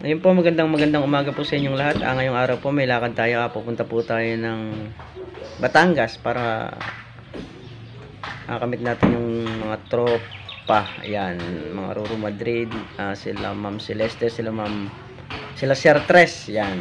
Ayun po, magandang umaga po sa inyong lahat. Ngayong araw po may lakad tayo. Pupunta po tayo ng Batangas para kamit natin yung mga tropa. Ayan, mga Ruru Madrid, sila Ma'am Celeste, sila Sir Tres. Yan.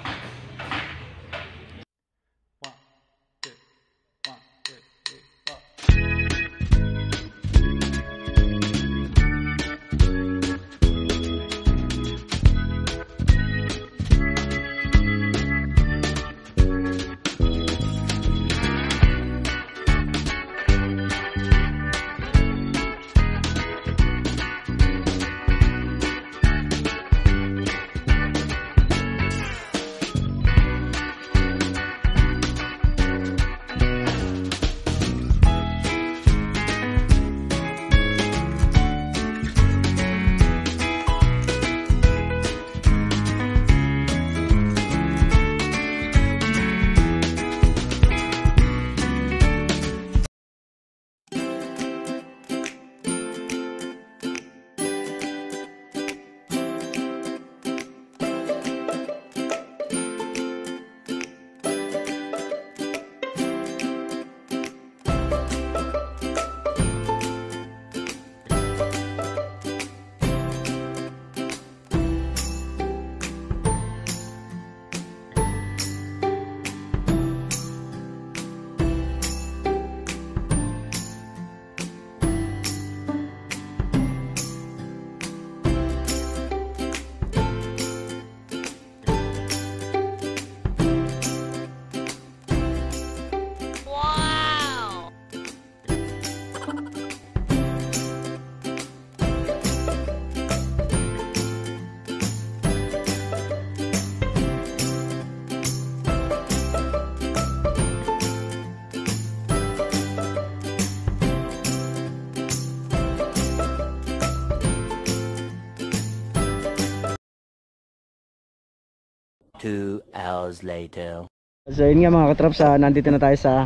Two hours later. So yun nga mga katrops, nandito na tayo sa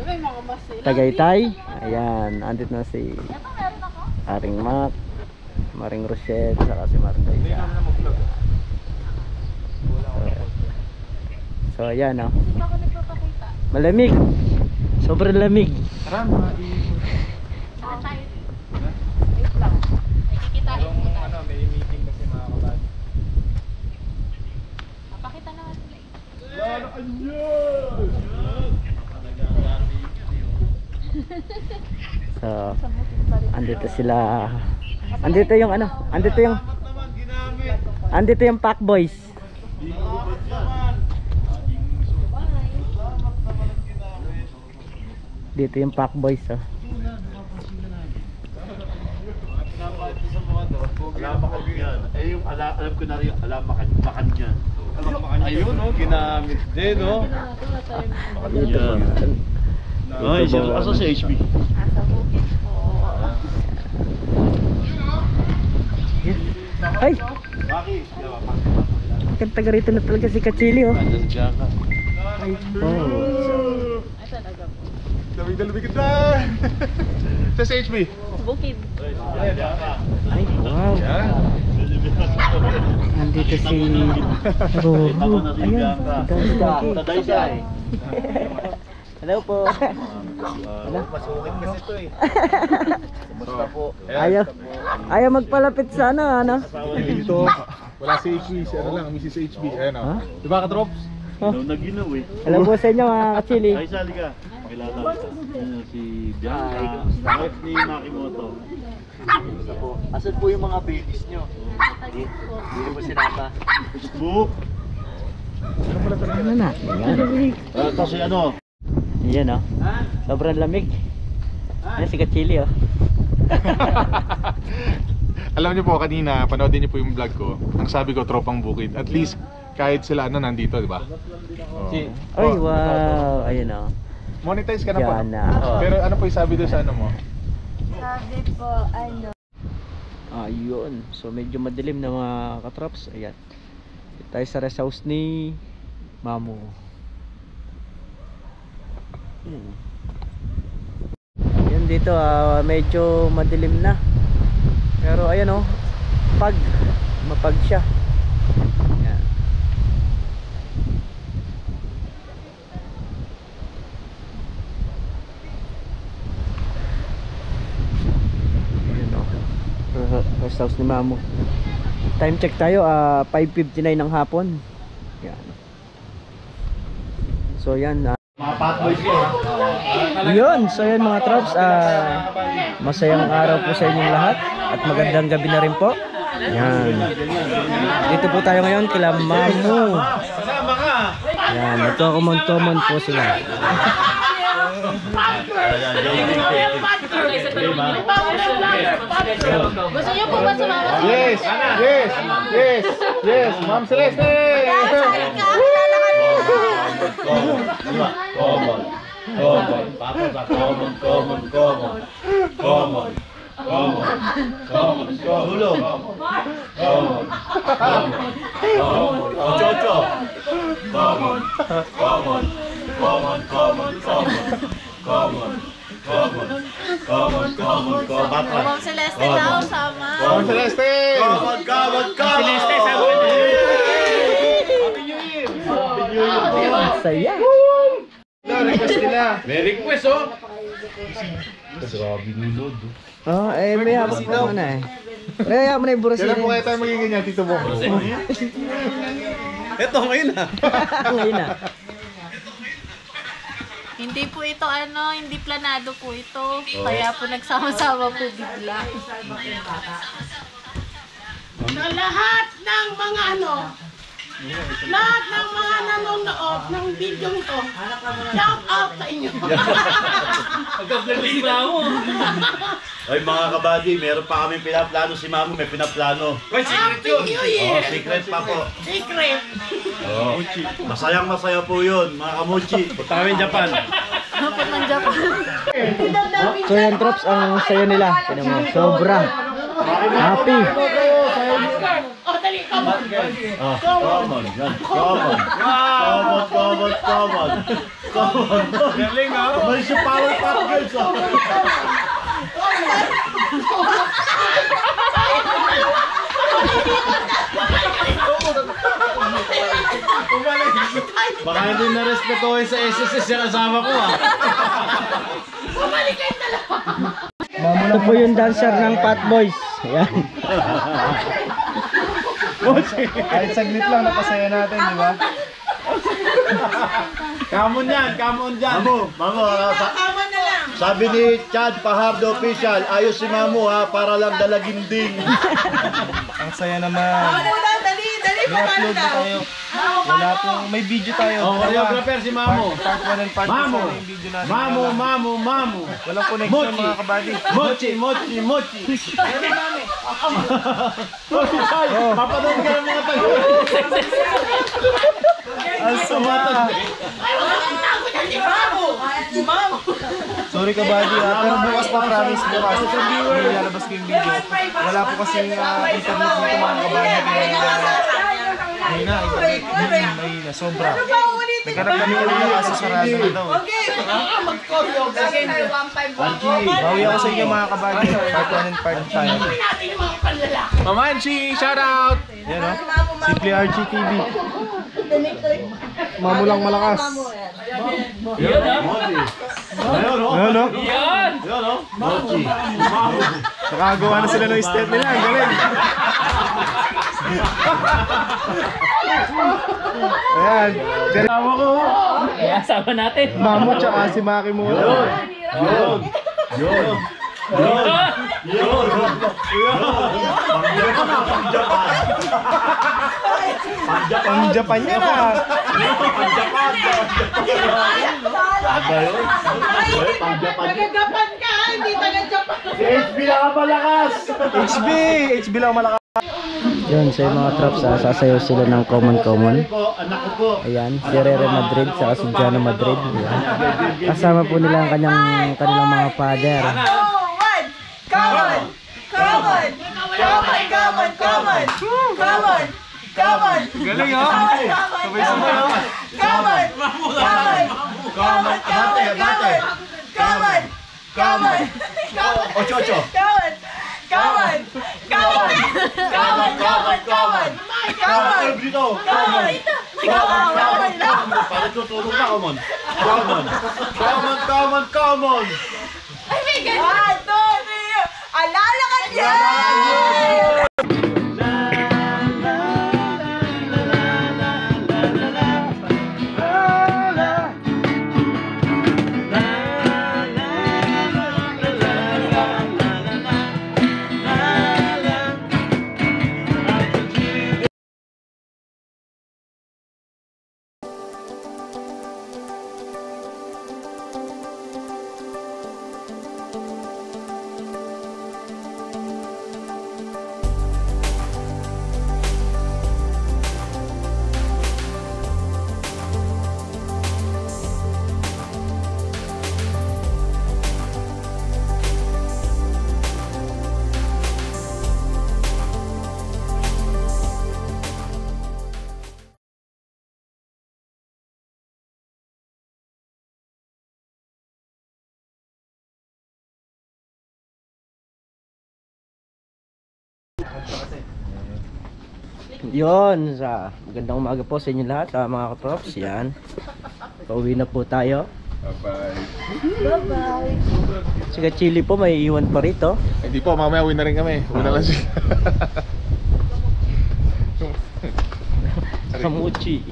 Tagaytay. Ayan, nandito na si Aring Mac, Maring Rochelle, saka si Maring Daisa. So ayan o. Malamig. Sobrang lamig. May meeting kasi mga kabady. Pakita na sila. So andito sila. Andito yung ano? Andito yung Pack Boys. Dito yung Pack Boys oh. Alamakan yan. Eh yung alam ko na rin yung alamakan yan. Ayun no, ginamit din no. Dito po. Ay, asa sa HB? Asa bukid po. Ay! Bakit? Ang taga rito na talaga si Kachili oh. Nandiyan ka. Ay, oh. Ay, talaga po. Lamig kita. Sa HB? Bukid. Ay, wow. Nandito si Ruru. Ayan, Tadaysay. Hello po. Masungit kasi ito eh. Kumusta po? Ayaw magpalapit sa ano. Dito, wala si HB, si ano lang, Mrs. HB. Ayan o. Ha? Diba ka drops? Naginaw eh. Hello po sa inyo mga Kachili. Ay, sali ka. Kilala kita. Si Bianca. Wife ni Makimoto. Asan po yung mga babies nyo? Hindi mo sinama. Book. Ano na? Ayan. Kasi ano? Ayan oh. Sobrang lamig. Ayan si Kachili oh. Alam niyo po kanina, panoodin niyo po yung vlog ko. Ang sabi ko, tropang bukid. At least, kahit sila nandito, di ba? Oh. Ay, wow. Ayan oh. Monetize ka na po. Yan na. Pero ano po yung sabi doon sa ano mo? Sabi po, ano? Ayun. So medyo madilim na mga katrops. Ayan. Dito tayo sa rest house ni Mamu. Ayan dito medyo madilim na. Pero ayan oh. Mapag siya. Yan. Ayan o. Rest house ni Mamo. Time check tayo, 5:59 ng hapon. Yan. So yan, Mga patboys ko. yun. So yan mga trops, masayang araw po sa inyong lahat at magandang gabi na rin po. Yan. Dito po tayo ngayon kila Mamu. Kasama ka. Yan, nagko-common po sila. Gusto niyo po ba sumama? Yes! Yes! Yes! Yes! Ma'am Celeste! Sali ka, kilala ka nila. Common. Common. Papa sa common, common, common. Common. Common. Common. Dulo. Common. Common. Ocho. Common. Common. Common. Common. Common. Common. Common. Common. Common. Common. Ma'am Celeste daw, sama. Ma'am Celeste! Common. Common. Common. Celeste sa Saya. Request nila. May request oh. May hapon po muna eh. Kaya mo na yung burasi Kailan po rin. kaya tayo magiging ganyan, Tito Bong? Ito ngayon na. Ngayon na. Hindi po ito hindi planado po ito. Kaya po nagsama-sama po bigla. Na lahat ng mga lahat ng mga nanonood ng video to, shout out sa inyo. Ay mga kabady, meron pa kami pinaplano si Mamo, may pinaplano. Happy New Year! Secret pa po. Secret! Masayang masaya po yun, mga kamuchi. Punta kami Japan. Hapon ng Japan. So yan trops, ang saya nila. Tignan mo, sobra. Happy. Oh, dali, come on! Common, yan. Common. Common, common, common. Common. Galing ha? Umalis yung power pop girls oh. Baka hindi na-respetuhin sa SSS yung kasama ko ah. Ito po yung dancer ng Fat Boys. Ayan. Kahit saglit lang, napasaya natin, di ba? Kamon yan, kamon dyan. Mamo, Tama na lang! sabi ni Chad Pahardo Official, ayos si Mamo ha, para lang dalaginding. Ang saya naman. Dali, May upload na tayo. Wala pong, may video tayo. Oh, choreographer si Mamo. Part 1 and part 2 Mamo, yung video natin. Mamo. Walang connection mga kabady. Mochi. Papanood ka ng mga tayo. Ang sama. Sorry kabady pero bukas pa promise bukas. Hindi lalabas ko yung video. Wala po kasi internet dito mga kabady. Mahina, sobra. Naghanap kami ulit kasi sarado na daw. Bawi ako sa inyo mga kabady. Part 1 and part 5. Mamanchi, shout out! Yan o, Simply Archie TV. Mamulang malakas. Ayun o. Mochi. Nakagawa na sila ng step nila. Ang galing. Ayan. Kasama ko. Kaya sama natin. Mamo tsaka si Maki mo. Yun. Pang Japan yan ah. Taga-Japan ka, hindi taga-Japan! HB lang ang malakas. HB lang malakas. Yun, sa mga traps, sasayaw sila ng common. Anak ko po. Ayan, si Rere Madrid, saka si Jano Madrid. Ayan. Kasama po nila ang kanilang mga father. Galing ha? Sabay-sabay ha? Ocho. Kawan! Kawan! Kawan! Kawan! Kawan! Kawan! Dito! Kawan! Kawan! Para tutulong ka, come on! Come on! Come on! Come on! Come on! Alala ka niya! Yun, sa magandang umaga po sa inyo lahat, mga katrops. Yan, pauwi na po tayo. Bye-bye. Si Chili po may iwan pa rito. Hindi po, mamaya uwi na rin kami. Uwi na lang siya. Kamuchi.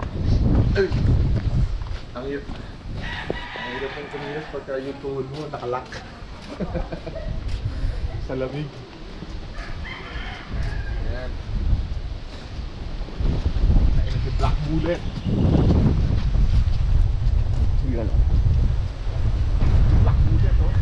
Ang hirap ng kumilos pagka yung tuhod mo nakalak. Sa lamig. Ayan. Ayun si Black Bullet. Yun. Black Bullet, oh.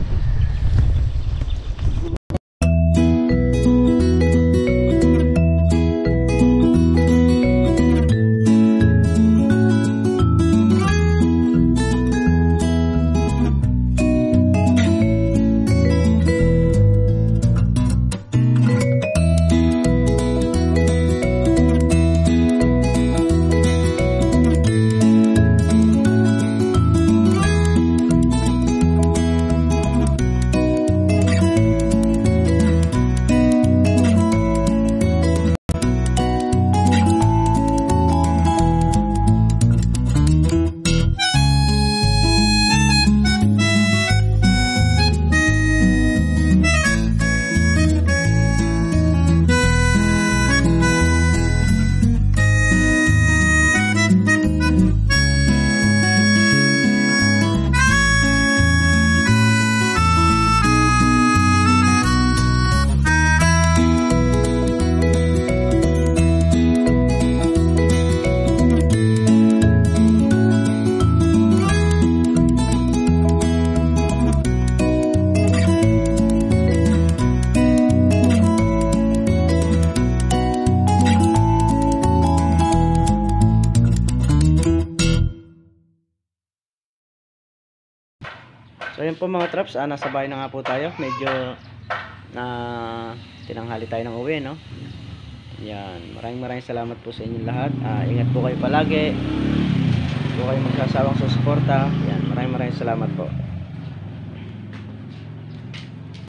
So yun po mga traps, nasa bahay na nga po tayo. Medyo na tinanghali tayo ng uwi, no? Yan, maraming salamat po sa inyong lahat. Ingat po kayo palagi. Huwag po kayo magsasawang susuporta. Yan, maraming salamat po.